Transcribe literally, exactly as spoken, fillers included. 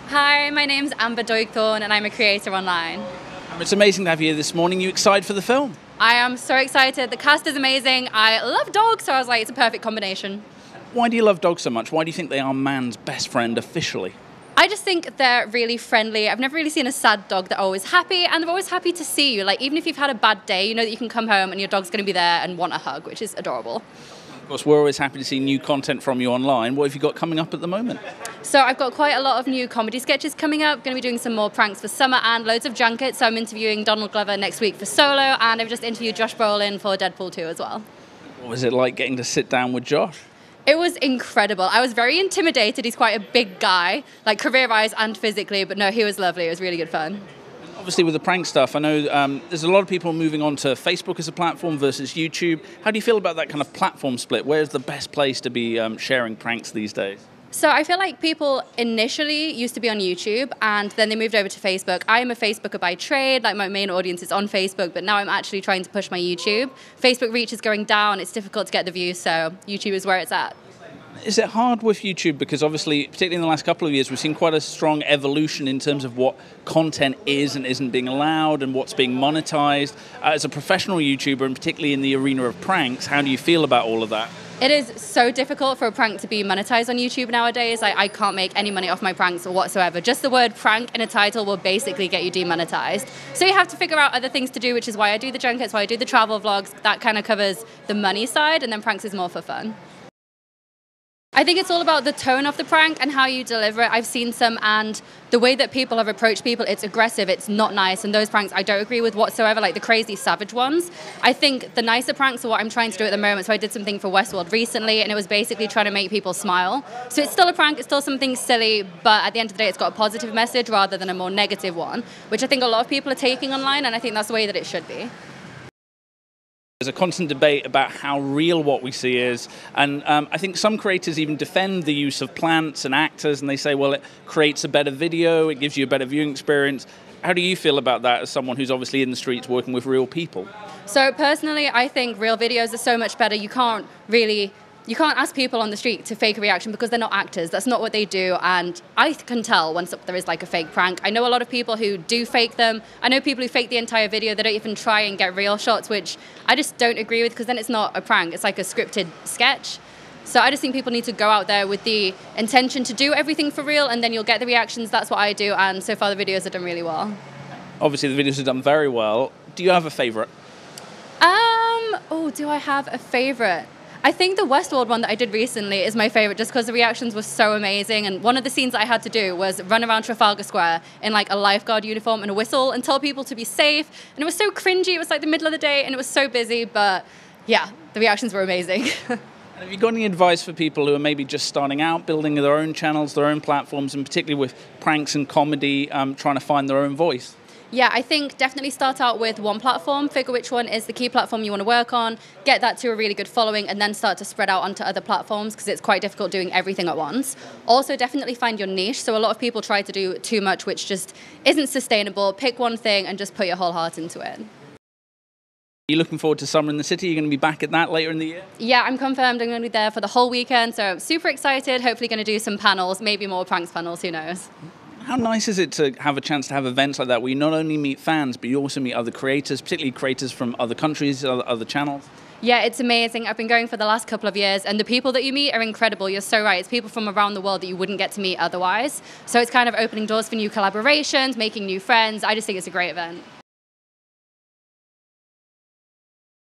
Hi, my name's Amber Doig-Thorne and I'm a creator online. It's amazing to have you here this morning. You excited for the film? I am so excited. The cast is amazing. I love dogs, so I was like, it's a perfect combination. Why do you love dogs so much? Why do you think they are man's best friend officially? I just think they're really friendly. I've never really seen a sad dog. They're always happy, and they're always happy to see you. Like, even if you've had a bad day, you know that you can come home and your dog's going to be there and want a hug, which is adorable. Of course, we're always happy to see new content from you online. What have you got coming up at the moment? So I've got quite a lot of new comedy sketches coming up. Going to be doing some more pranks for summer and loads of junkets. So I'm interviewing Donald Glover next week for Solo, and I've just interviewed Josh Brolin for Deadpool two as well. What was it like getting to sit down with Josh? It was incredible. I was very intimidated. He's quite a big guy, like career-wise and physically, but no, he was lovely. It was really good fun. Obviously, with the prank stuff, I know um, there's a lot of people moving on to Facebook as a platform versus YouTube. How do you feel about that kind of platform split? Where's the best place to be um, sharing pranks these days? So I feel like people initially used to be on YouTube and then they moved over to Facebook. I am a Facebooker by trade, like my main audience is on Facebook, but now I'm actually trying to push my YouTube. Facebook reach is going down, it's difficult to get the views, so YouTube is where it's at. Is it hard with YouTube? Because obviously, particularly in the last couple of years, we've seen quite a strong evolution in terms of what content is and isn't being allowed and what's being monetized. Uh, as a professional YouTuber, and particularly in the arena of pranks, how do you feel about all of that? It is so difficult for a prank to be monetized on YouTube nowadays. I, I can't make any money off my pranks whatsoever. Just the word prank in a title will basically get you demonetized. So you have to figure out other things to do, which is why I do the junkets, why I do the travel vlogs. That kind of covers the money side, and then pranks is more for fun. I think it's all about the tone of the prank and how you deliver it. I've seen some, and the way that people have approached people, it's aggressive, it's not nice, and those pranks I don't agree with whatsoever, like the crazy savage ones. I think the nicer pranks are what I'm trying to do at the moment. So I did something for Westworld recently, and it was basically trying to make people smile. So it's still a prank, it's still something silly, but at the end of the day, it's got a positive message rather than a more negative one, which I think a lot of people are taking online, and I think that's the way that it should be. There's a constant debate about how real what we see is, and um, I think some creators even defend the use of plants and actors, and they say, well, it creates a better video, it gives you a better viewing experience. How do you feel about that as someone who's obviously in the streets working with real people? So personally, I think real videos are so much better. You can't really... You can't ask people on the street to fake a reaction because they're not actors. That's not what they do, and I can tell once there is like a fake prank. I know a lot of people who do fake them. I know people who fake the entire video. They don't even try and get real shots, which I just don't agree with, because then it's not a prank. It's like a scripted sketch. So I just think people need to go out there with the intention to do everything for real, and then you'll get the reactions. That's what I do, and so far the videos have done really well. Obviously the videos have done very well. Do you have a favourite? Um, oh, do I have a favourite? I think the Westworld one that I did recently is my favourite, just because the reactions were so amazing. And one of the scenes that I had to do was run around Trafalgar Square in like a lifeguard uniform and a whistle and tell people to be safe. And it was so cringy. It was like the middle of the day and it was so busy. But yeah, the reactions were amazing. And have you got any advice for people who are maybe just starting out, building their own channels, their own platforms, and particularly with pranks and comedy, um, trying to find their own voice? Yeah, I think definitely start out with one platform, figure which one is the key platform you want to work on, get that to a really good following, and then start to spread out onto other platforms, because it's quite difficult doing everything at once. Also, definitely find your niche. So a lot of people try to do too much, which just isn't sustainable. Pick one thing and just put your whole heart into it. Are you looking forward to Summer in the City? You're going to be back at that later in the year? Yeah, I'm confirmed. I'm going to be there for the whole weekend, so I'm super excited. Hopefully going to do some panels, maybe more pranks panels, who knows. How nice is it to have a chance to have events like that where you not only meet fans, but you also meet other creators, particularly creators from other countries, other, other channels? Yeah, it's amazing. I've been going for the last couple of years, and the people that you meet are incredible. You're so right. It's people from around the world that you wouldn't get to meet otherwise. So it's kind of opening doors for new collaborations, making new friends. I just think it's a great event.